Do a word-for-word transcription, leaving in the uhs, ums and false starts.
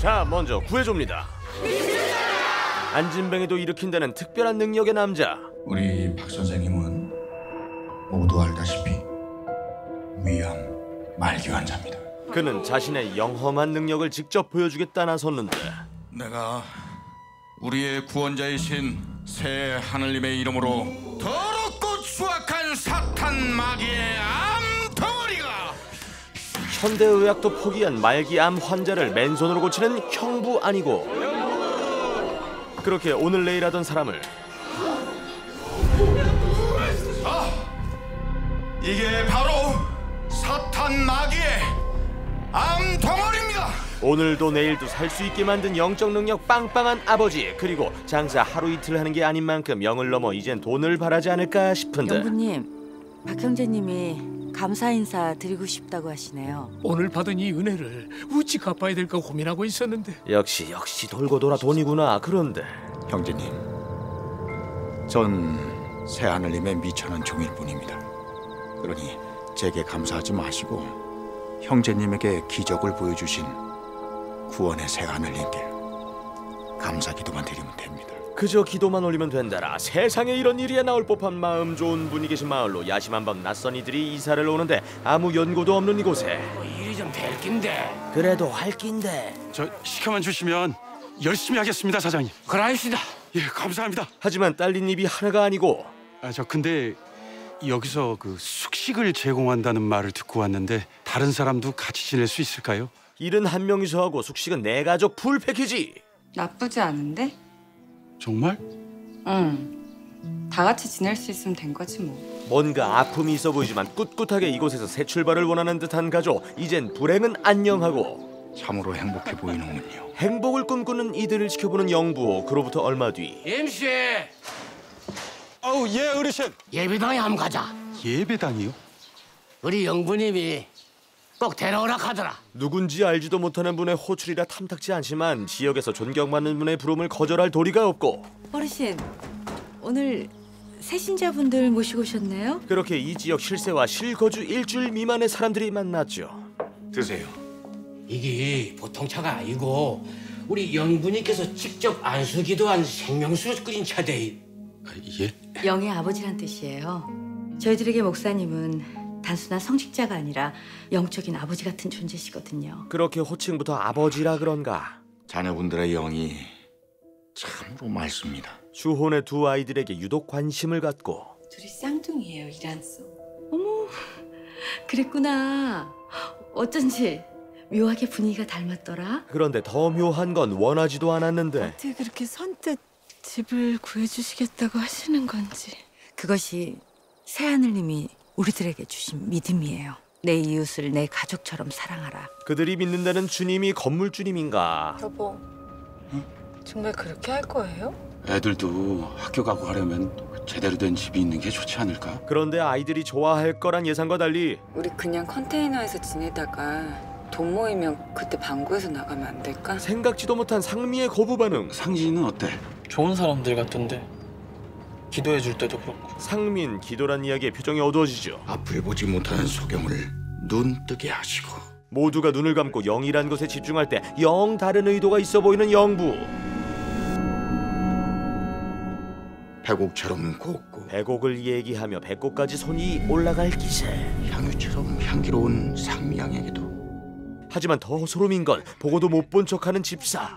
자, 먼저 구해줍니다. 안진뱅이도 일으킨다는 특별한 능력의 남자. 우리 박 선생님은 모두 알다시피 위암 말기 환자입니다. 그는 자신의 영험한 능력을 직접 보여주겠다 나섰는데, 내가 우리의 구원자이신 새 하늘님의 이름으로 더럽고 추악한 사탄 마귀의 암덩어리가 현대의학도 포기한 말기암 환자를 맨손으로 고치는 형부 아니고, 그렇게 오늘 내일 하던 사람을 아, 이게 바로 사탄 마귀의 암덩어리입니다. 오늘도 내일도 살 수 있게 만든 영적 능력 빵빵한 아버지, 그리고 장사 하루 이틀 하는 게 아닌 만큼 영을 넘어 이젠 돈을 바라지 않을까 싶은데, 영부님, 박 형제님이 감사 인사 드리고 싶다고 하시네요. 오늘 받은 이 은혜를 어찌 갚아야 될까 고민하고 있었는데. 역시 역시 돌고 돌아 돈이구나. 그런데 형제님, 전 새 하늘님의 미천한 종일 뿐입니다. 그러니 제게 감사하지 마시고 형제님에게 기적을 보여주신 구원의 새 하늘님께 감사 기도만 드리면 됩니다. 그저 기도만 올리면 된다라. 세상에 이런 일이야 나올 법한 마음 좋은 분이 계신 마을로 야심한 밤 낯선 이들이 이사를 오는데 아무 연고도 없는 이곳에 일이 좀 될 낀데. 그래도 할 낀데 저 시켜만 주시면 열심히 하겠습니다, 사장님. 그라이시다. 예, 감사합니다. 하지만 딸린 입이 하나가 아니고, 아, 저 근데 여기서 그 숙식을 제공한다는 말을 듣고 왔는데 다른 사람도 같이 지낼 수 있을까요? 일은 한 명이서 하고 숙식은 네 가족 풀 패키지. 나쁘지 않은데? 정말? 응. 다 같이 지낼 수 있으면 된 거지 뭐. 뭔가 아픔이 있어 보이지만 꿋꿋하게 이곳에서 새 출발을 원하는 듯한 가족. 이젠 불행은 안녕하고 참으로 행복해 보이는군요. 행복을 꿈꾸는 이들을 지켜보는 영부. 그로부터 얼마 뒤, 임씨, 아우, 예, 어르신. 예배당에 한번 가자. 예배당이요? 우리 영부님이 꼭 데려오라 하더라. 누군지 알지도 못하는 분의 호출이라 탐탁지 않지만 지역에서 존경받는 분의 부름을 거절할 도리가 없고, 어르신, 오늘 새신자분들 모시고 오셨네요? 그렇게 이 지역 실세와 실거주 일주일 미만의 사람들이 만났죠. 드세요. 이게 보통 차가 아니고 우리 영부님께서 직접 안수기도한 생명수로 끓인 차대. 아, 예? 영의 아버지란 뜻이에요. 저희들에게 목사님은 단순한 성직자가 아니라 영적인 아버지 같은 존재시거든요. 그렇게 호칭부터 아버지라 그런가, 자녀분들의 영이 참으로 맑습니다. 주혼의 두 아이들에게 유독 관심을 갖고, 둘이 쌍둥이에요, 이란소. 어머, 그랬구나. 어쩐지 묘하게 분위기가 닮았더라. 그런데 더 묘한 건 원하지도 않았는데 어떻게 그렇게 선뜻 집을 구해주시겠다고 하시는 건지. 그것이 새하늘님이 우리들에게 주신 믿음이에요. 내 이웃을 내 가족처럼 사랑하라. 그들이 믿는다는 주님이 건물주님인가? 여보, 정말 그렇게 할 거예요? 애들도 학교 가고 하려면 제대로 된 집이 있는 게 좋지 않을까? 그런데 아이들이 좋아할 거란 예상과 달리 우리 그냥 컨테이너에서 지내다가 돈 모이면 그때 방구에서 나가면 안 될까? 생각지도 못한 상미의 거부 반응. 상진이는 어때? 좋은 사람들 같던데. 기도해 줄 때도 그렇고. 상민, 기도란 이야기의 표정이 어두워지죠. 앞을 보지 못하는 소경을 눈뜨게 하시고 모두가 눈을 감고 영이란 것에 집중할 때 영 다른 의도가 있어 보이는 영부. 배곡처럼 곱고 배곡을 얘기하며 배꼽까지 손이 올라갈 기세. 향유처럼 향기로운 상미양에게도 하지만 더 소름인 건 보고도 못 본 척하는 집사.